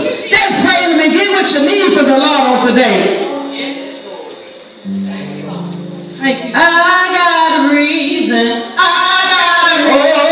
Just praise him and get what you need from the Lord on today. Thank you. I got a reason. I got a reason.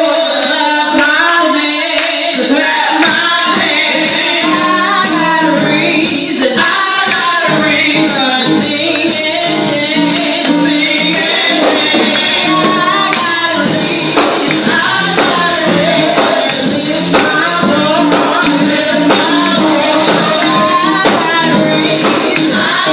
To clap my hands. I got a reason. I got a reason. Sing and dance. Sing and dance. I got a reason. I got a reason. Lift my voice. Lift my voice. I got a reason. I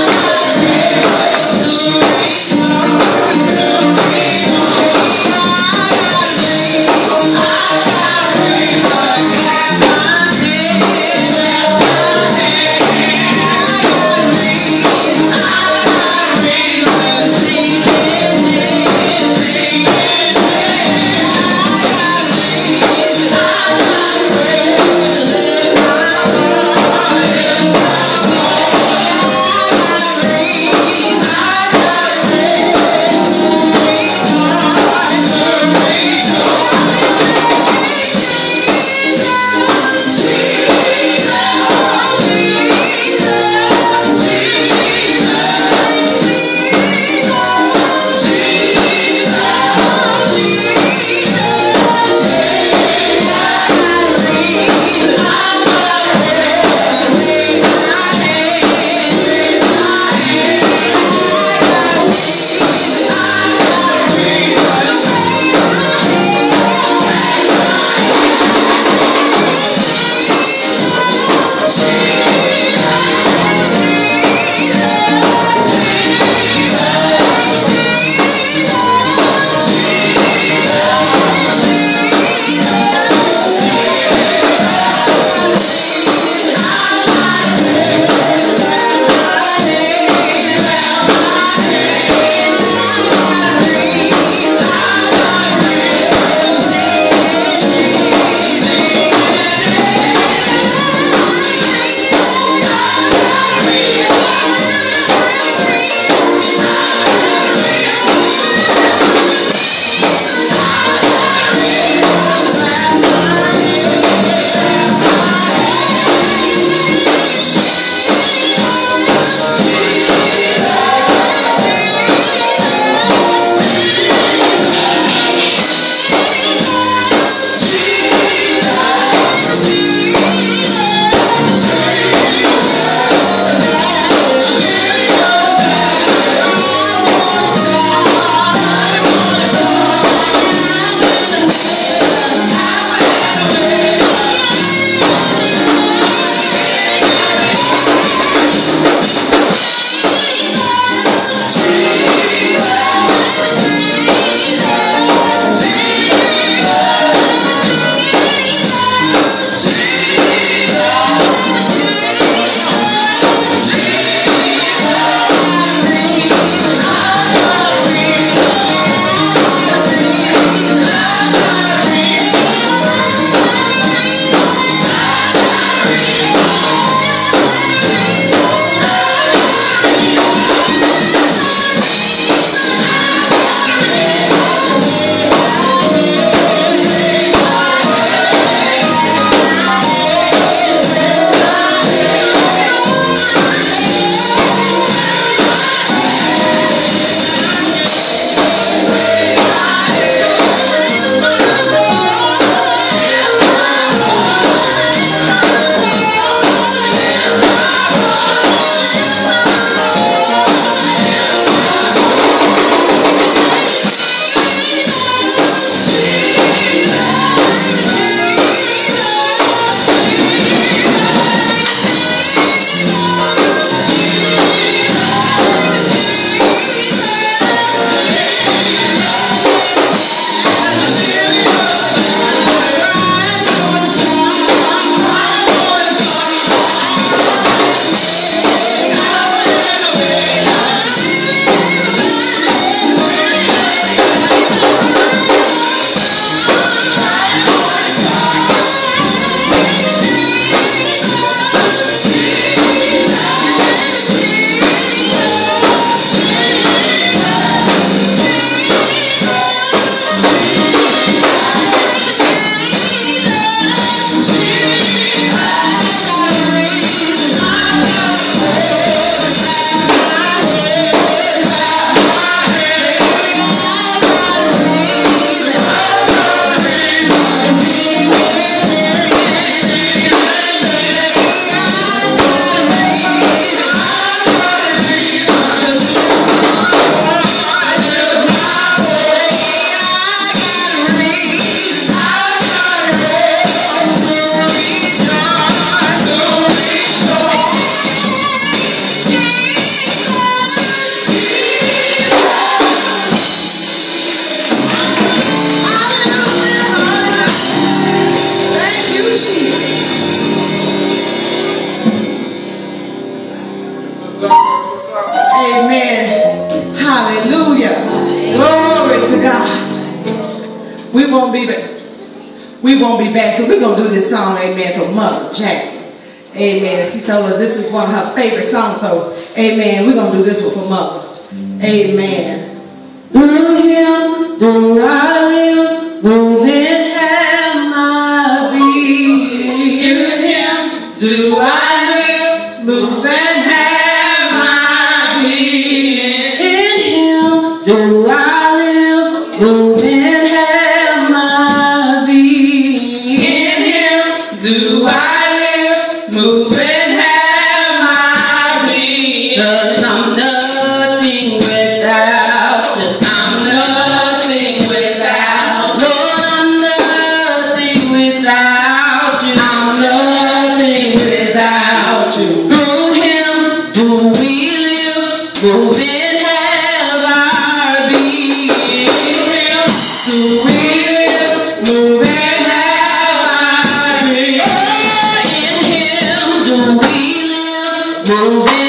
We won't be back. We won't be back. So we're going to do this song, amen, for Mother Jackson. Amen. She told us this is one of her favorite songs. So, amen, we're going to do this one for Mother. Amen. Through him do I live, move and have my being. In him do I live, move and have my being. In him do I live, move and have my being. In him do I live, move and have my being. 'Cause I'm nothing without you. I'm nothing without you. Lord, I'm nothing without you. I'm nothing without you. Through him do we live, move and have our being. Through him do we live, move and have our being. Oh, in him do we live, move and